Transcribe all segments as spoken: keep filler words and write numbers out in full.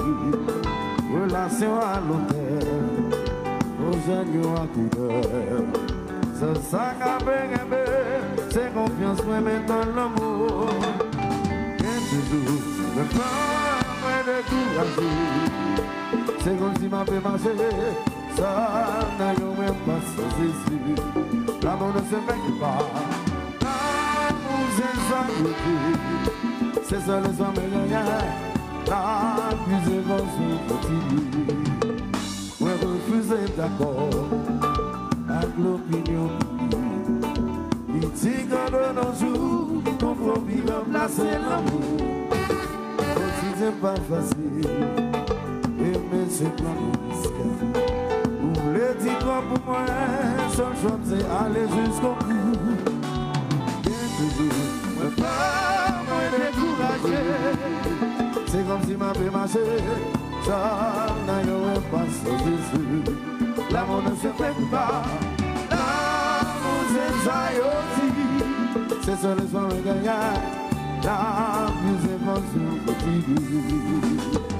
relation à l'hôtel, aux jeunes à couleur. C'est ça qu'a fait, c'est confiance, moi, mais dans l'amour. Et toujours, me prends, moi, de courage. C'est comme si m'a fait marcher, ça n'a même pas saisi. L'amour ne se fait pas, l'amour c'est ça que c'est ça le soir me gagne. La plus évolution continue. Moi refuser d'accord avec l'opinion publique. Il dit que de nos jours, compromis remplacer l'amour. Aussi c'est pas facile, aimer c'est plein de risques. Vous voulez dire quoi pour moi, seul choix c'est aller jusqu'au bout. Bien toujours, moi pas moi découragé. C'est comme si ma vie marchait, ça n'a eu pas de l'amour ne se fait pas, l'amour c'est ça aussi. C'est ça le soir de gagner, la plus émotion continue.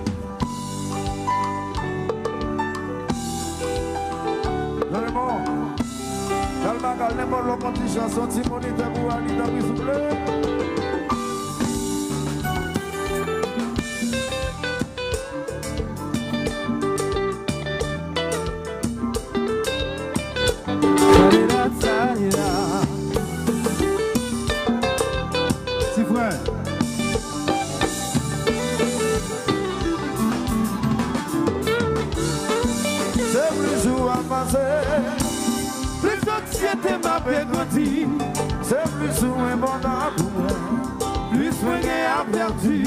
Vraiment, calme, calme, bon, l'on continue chanson, Timoni, Tabou, Ali, Tabou, s'il vous plaît. Plus d'anxiété m'a fait grandir, c'est plus souvent important pour moi, plus soin à perdu.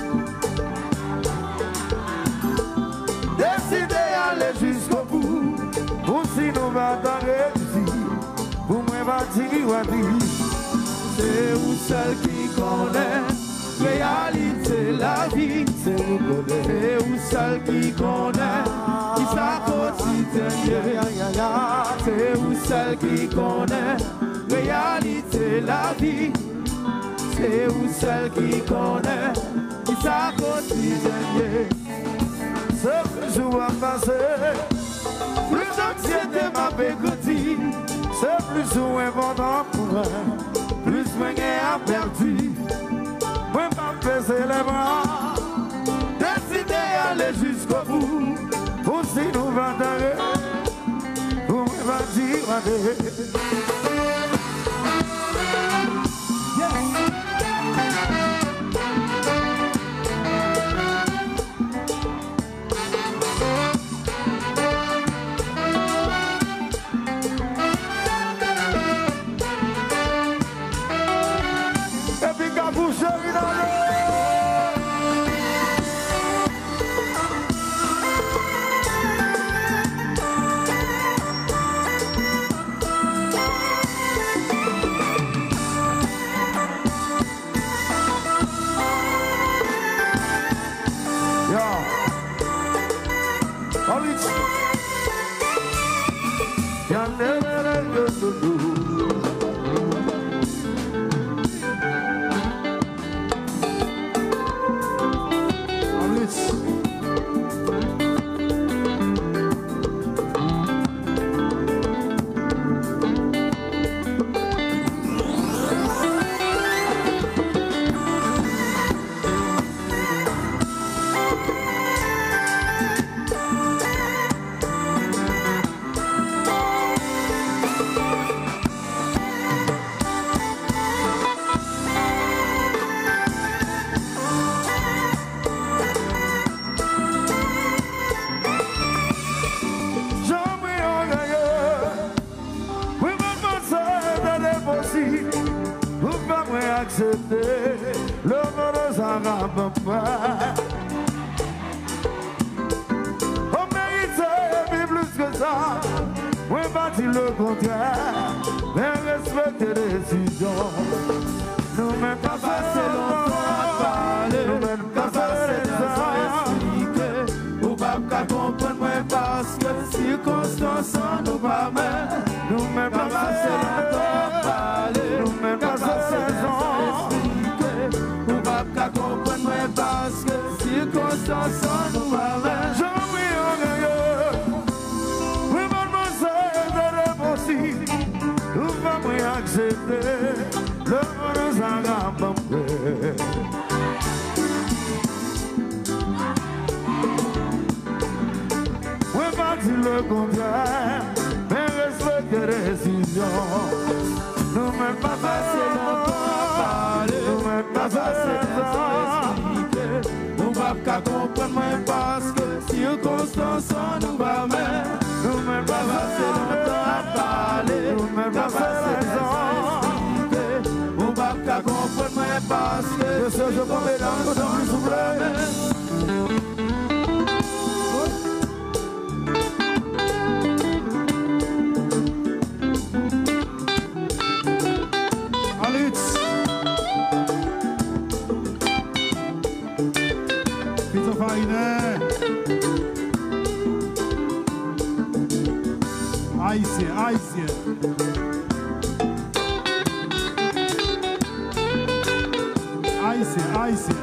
Décider d'aller jusqu'au bout, pour si nous va t'en réussir, pour moi va dire à dire. C'est vous seul qui connaît, réalité la vie, c'est vous connaît, c'est vous seul qui connaît. Qui sa quotidienne, c'est vous seul qui connaît réalité la vie. C'est vous seul qui connaît qui sa quotidienne. Ce jour à passer, plus d'anxiété m'a fait grandir. C'est plus souvent important pour moi, plus moi à perdu. Moi pas baisser les bras, décider d'aller jusqu'au bout. Pour si nous va t'arrêter, pour me va dire à et puis qu'à vous chérir dans le le monde s'en pas. On mérite plus que ça. On va dire le contraire, mais respecter les décisions. Nous-mêmes pas passer longtemps à parler, nous-mêmes pas passer longtemps à expliquer. Ou pas qu'à comprendre moi parce que circonstances nous pas mal. Nous-mêmes pas passer longtemps à parler, nous-mêmes pas passer longtemps. Parce que circonstances nous dit le contraire, mais respecte tes décisions. Nous même pas assez longtemps à parler, nous même pas assez d'expliquer. Nous pas qu'à comprendre moi parce que circonstances nous va mettre. Nous même pas assez longtemps à parler, nous même pas assez d'expliquer. Nous pas qu'à comprendre moi parce que je sais je peux me dans le temps s'il vous plaît. Haïtien, Haïtien. Haïtien, Haïtien.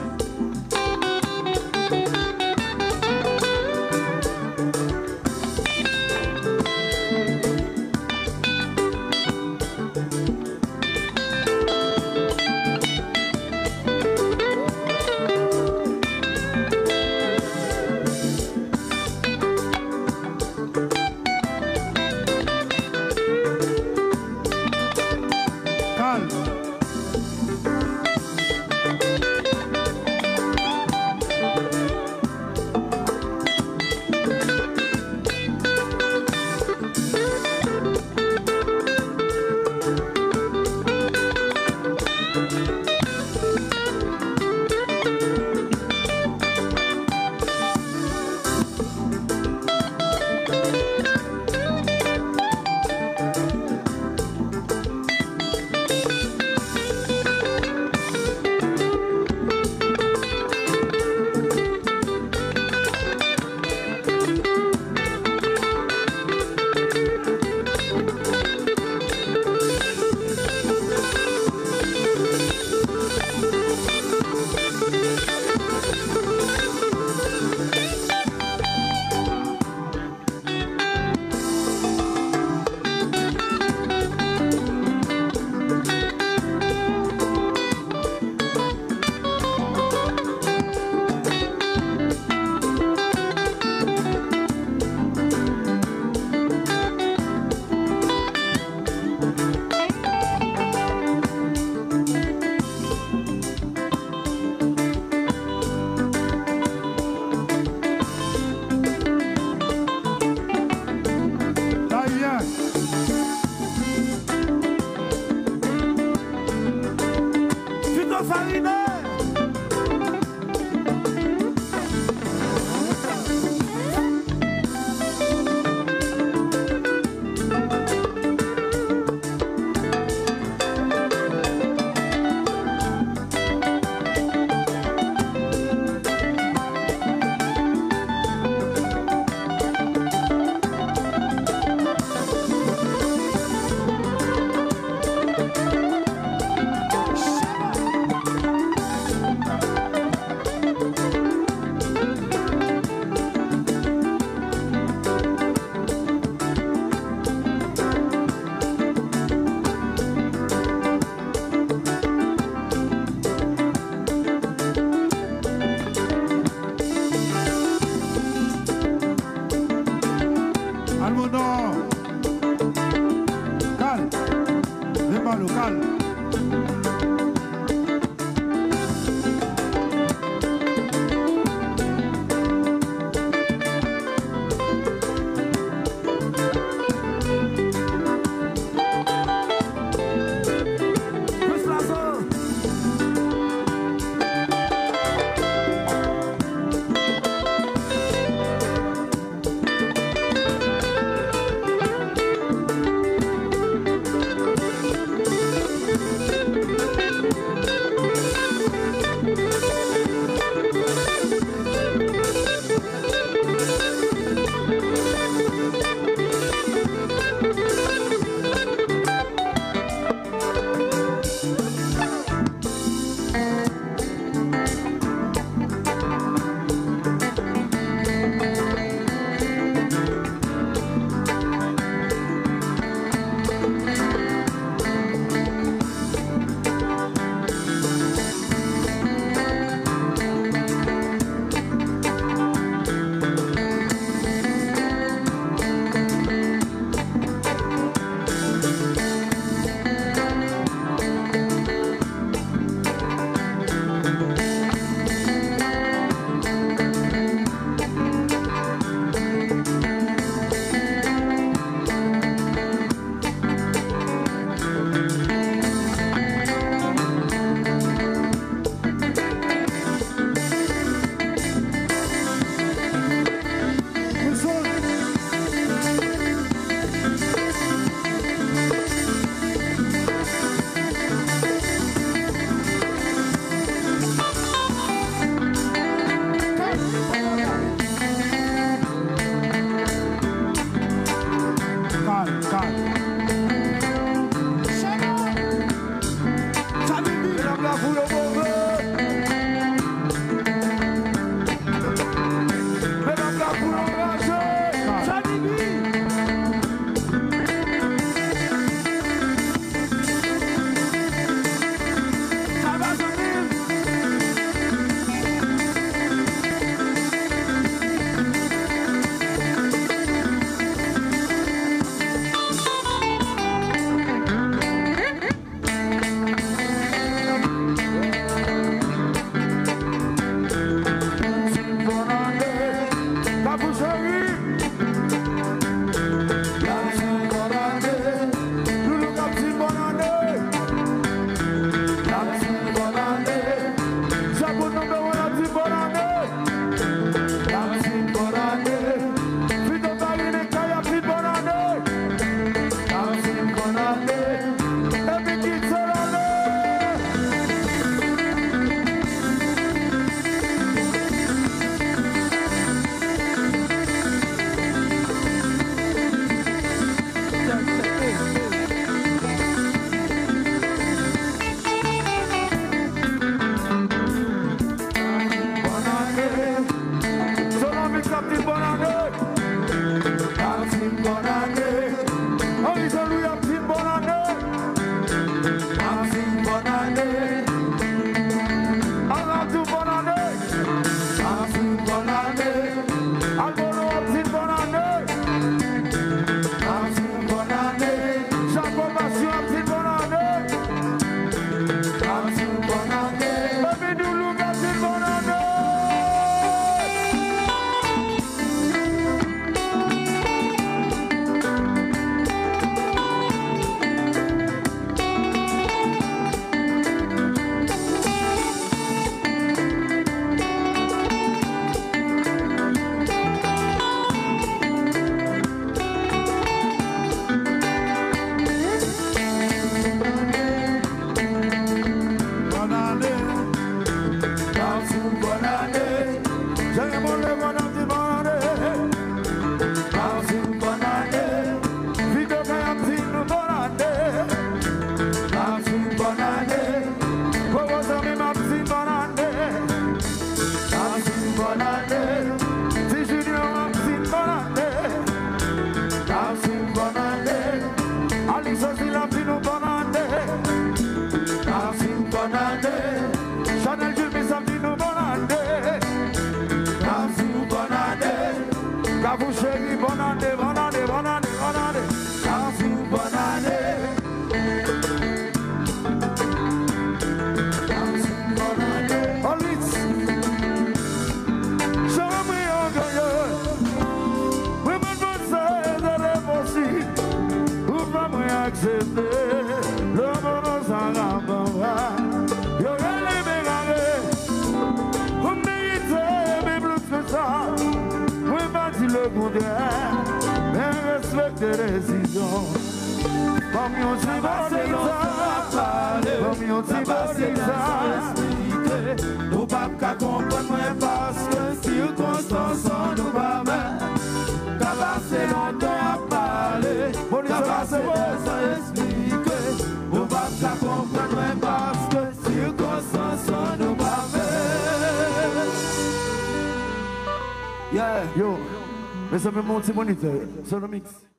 le contraire, mais respecte les décisions. Comme yon ti boni ça, comme yon ti boni ça. Nous pas qu'à comprendre parce que circonstances nous pas mal. T'as passé longtemps à parler, t'as passé longtemps à expliquer. Nous pas qu'à comprendre parce que circonstances nous pas mal. Yeah, yo, mais ça me monte moniteur, c'est le mix.